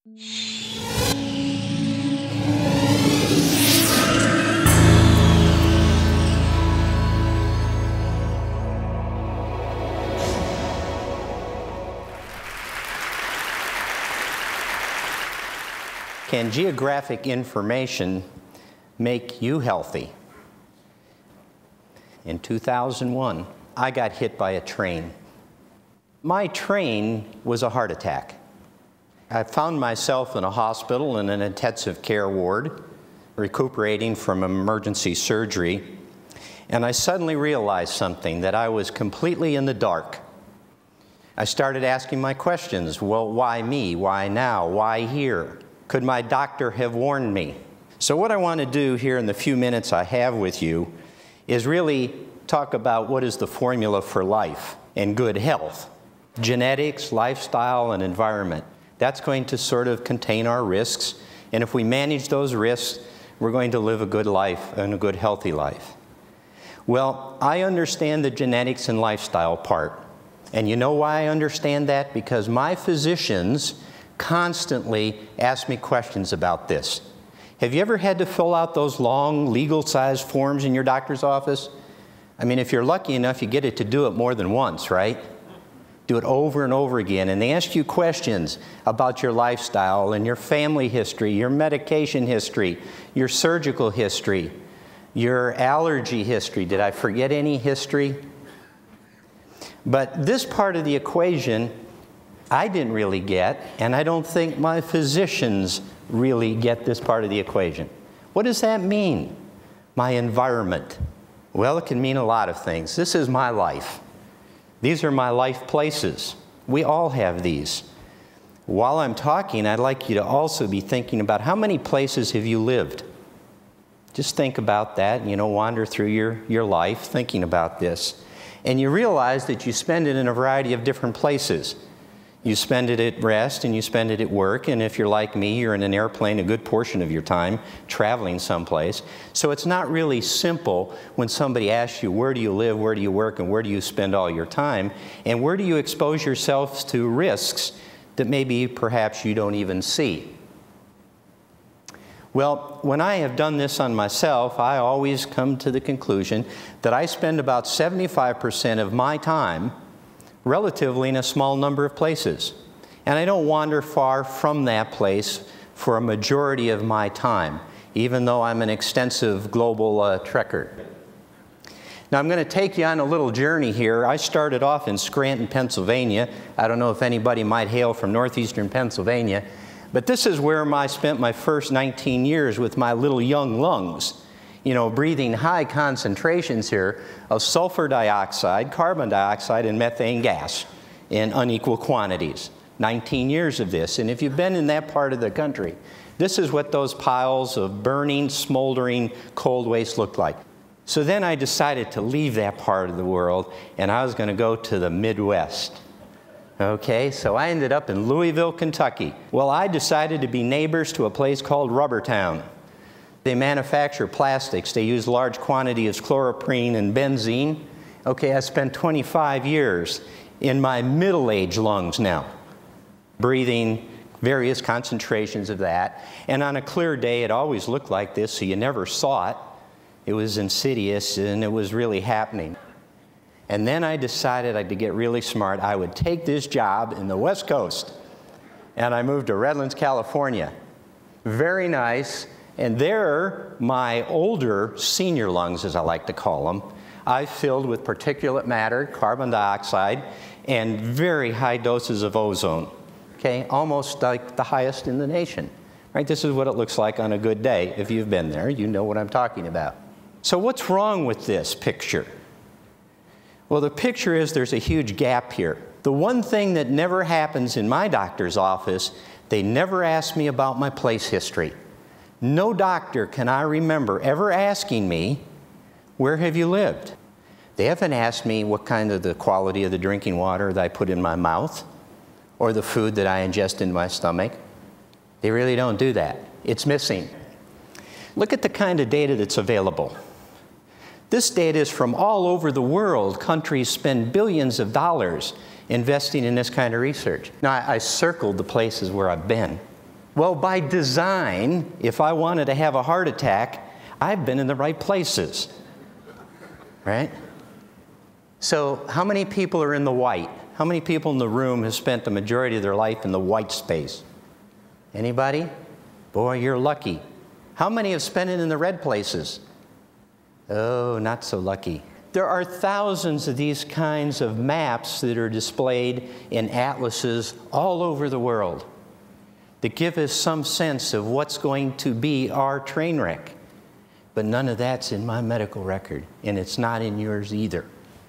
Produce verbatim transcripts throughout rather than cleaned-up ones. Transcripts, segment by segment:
Can geographic information make you healthy? In two thousand one, I got hit by a train. My train was a heart attack. I found myself in a hospital in an intensive care ward, recuperating from emergency surgery, and I suddenly realized something, that I was completely in the dark. I started asking my questions. Well, why me? Why now? Why here? Could my doctor have warned me? So what I want to do here in the few minutes I have with you is really talk about what is the formula for life and good health. Genetics, lifestyle, and environment. That's going to sort of contain our risks, and if we manage those risks, we're going to live a good life and a good healthy life. Well, I understand the genetics and lifestyle part. And you know why I understand that? Because my physicians constantly ask me questions about this. Have you ever had to fill out those long legal-sized forms in your doctor's office? I mean, if you're lucky enough, you get it to do it more than once, right? Do it over and over again, and they ask you questions about your lifestyle and your family history, your medication history, your surgical history, your allergy history. Did I forget any history? But this part of the equation I didn't really get, and I don't think my physicians really get this part of the equation. What does that mean? My environment. Well, it can mean a lot of things. This is my life. These are my life places. We all have these. While I'm talking, I'd like you to also be thinking about how many places have you lived? Just think about that, you know, wander through your, your life thinking about this. And you realize that you spend it in a variety of different places. You spend it at rest and you spend it at work, and if you're like me, you're in an airplane a good portion of your time traveling someplace. So it's not really simple when somebody asks you, where do you live, where do you work, and where do you spend all your time, and where do you expose yourself to risks that maybe perhaps you don't even see. Well, when I have done this on myself, I always come to the conclusion that I spend about seventy-five percent of my time relatively in a small number of places. And I don't wander far from that place for a majority of my time, even though I'm an extensive global uh, trekker. Now I'm going to take you on a little journey here. I started off in Scranton, Pennsylvania. I don't know if anybody might hail from northeastern Pennsylvania, but this is where I spent my first nineteen years with my little young lungs. You know, breathing high concentrations here of sulfur dioxide, carbon dioxide, and methane gas in unequal quantities. nineteen years of this, and if you've been in that part of the country, this is what those piles of burning, smoldering cold waste looked like. So then I decided to leave that part of the world, and I was going to go to the Midwest. Okay, so I ended up in Louisville, Kentucky. Well, I decided to be neighbors to a place called Rubbertown. They manufacture plastics. They use large quantities of chloroprene and benzene. Okay, I spent twenty-five years in my middle-aged lungs now, breathing various concentrations of that. And on a clear day, it always looked like this, so you never saw it. It was insidious, and it was really happening. And then I decided I had to get really smart. I would take this job in the West Coast. And I moved to Redlands, California. Very nice. And there, my older senior lungs, as I like to call them, I filled with particulate matter, carbon dioxide, and very high doses of ozone. Okay, almost like the highest in the nation. Right? This is what it looks like on a good day. If you've been there, you know what I'm talking about. So what's wrong with this picture? Well, the picture is there's a huge gap here. The one thing that never happens in my doctor's office, they never ask me about my place history. No doctor can I remember ever asking me, where have you lived? They haven't asked me what kind of the quality of the drinking water that I put in my mouth or the food that I ingest in my stomach. They really don't do that. It's missing. Look at the kind of data that's available. This data is from all over the world. Countries spend billions of dollars investing in this kind of research. Now, I, I circled the places where I've been. Well, by design, if I wanted to have a heart attack, I've been in the right places, right? So how many people are in the white? How many people in the room have spent the majority of their life in the white space? Anybody? Boy, you're lucky. How many have spent it in the red places? Oh, not so lucky. There are thousands of these kinds of maps that are displayed in atlases all over the world that give us some sense of what's going to be our train wreck. But none of that's in my medical record, and it's not in yours either.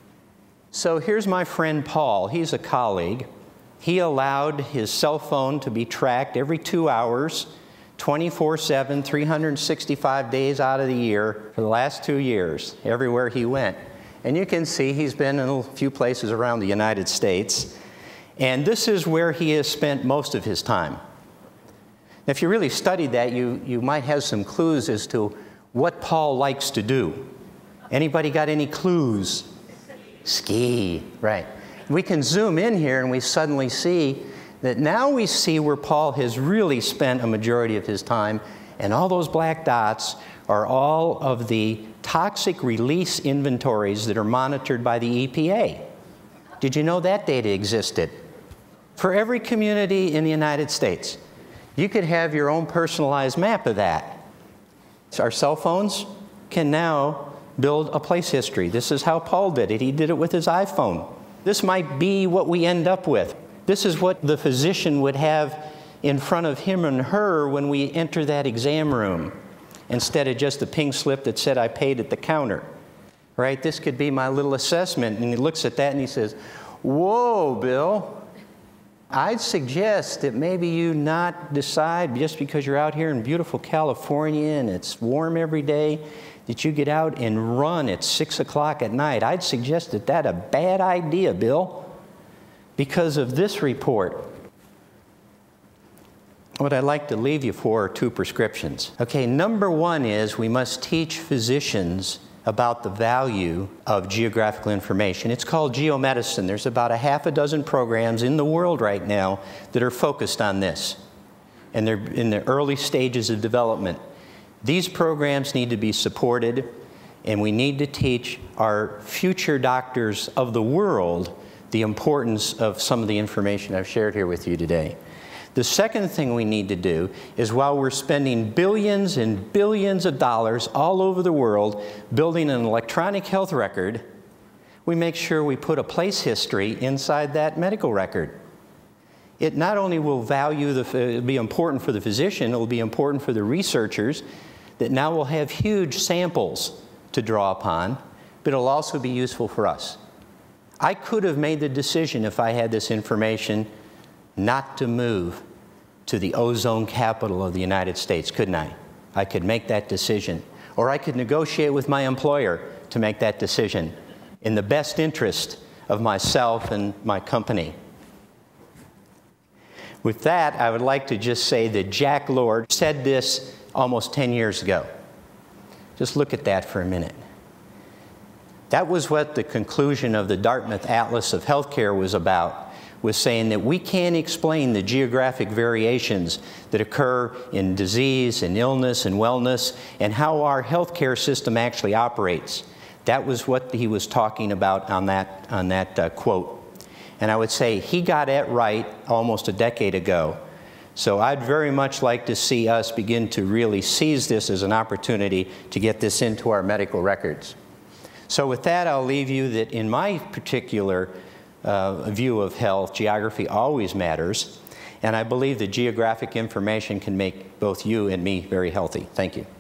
So here's my friend Paul. He's a colleague. He allowed his cell phone to be tracked every two hours, twenty-four seven, three hundred sixty-five days out of the year for the last two years, everywhere he went. And you can see he's been in a few places around the United States. And this is where he has spent most of his time. If you really studied that, you, you might have some clues as to what Paul likes to do. Anybody got any clues? Ski, right. We can zoom in here and we suddenly see that now we see where Paul has really spent a majority of his time, and all those black dots are all of the toxic release inventories that are monitored by the E P A. Did you know that data existed? For every community in the United States, you could have your own personalized map of that. So our cell phones can now build a place history. This is how Paul did it. He did it with his iPhone. This might be what we end up with. This is what the physician would have in front of him and her when we enter that exam room, instead of just a pink slip that said I paid at the counter. Right? This could be my little assessment. And he looks at that and he says, whoa, Bill, I'd suggest that maybe you not decide just because you're out here in beautiful California and it's warm every day that you get out and run at six o'clock at night. I'd suggest that that's a bad idea, Bill, because of this report. What I'd like to leave you for are two prescriptions. Okay, number one is we must teach physicians about the value of geographical information. It's called geo-medicine. There's about a half a dozen programs in the world right now that are focused on this, and they're in the early stages of development. These programs need to be supported, and we need to teach our future doctors of the world the importance of some of the information I've shared here with you today. The second thing we need to do is, while we're spending billions and billions of dollars all over the world building an electronic health record, we make sure we put a place history inside that medical record. It not only will value the, it'll be important for the physician, it will be important for the researchers that now will have huge samples to draw upon, but it'll also be useful for us. I could have made the decision, if I had this information, not to move to the ozone capital of the United States, couldn't I? I could make that decision. Or I could negotiate with my employer to make that decision in the best interest of myself and my company. With that, I would like to just say that Jack Lord said this almost ten years ago. Just look at that for a minute. That was what the conclusion of the Dartmouth Atlas of Healthcare was about, was saying that we can't explain the geographic variations that occur in disease and illness and wellness and how our healthcare system actually operates. That was what he was talking about on that, on that uh, quote. And I would say he got it right almost a decade ago. So I'd very much like to see us begin to really seize this as an opportunity to get this into our medical records. So with that, I'll leave you that in my particular uh, view of health, geography always matters. And I believe that geographic information can make both you and me very healthy. Thank you.